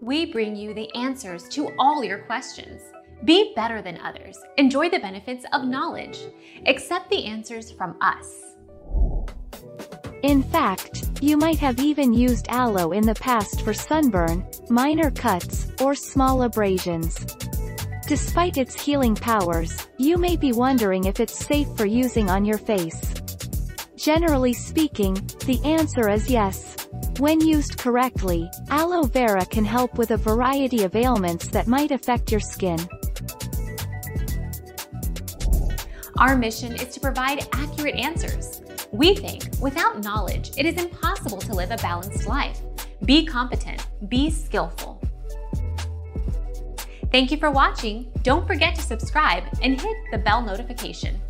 We bring you the answers to all your questions. Be better than others. Enjoy the benefits of knowledge. Accept the answers from us. In fact, you might have even used aloe in the past for sunburn, minor cuts, or small abrasions. Despite its healing powers, you may be wondering if it's safe for using on your face. Generally speaking, the answer is yes. When used correctly, aloe vera can help with a variety of ailments that might affect your skin. Our mission is to provide accurate answers. We think without knowledge, it is impossible to live a balanced life. Be competent, be skillful. Thank you for watching. Don't forget to subscribe and hit the bell notification.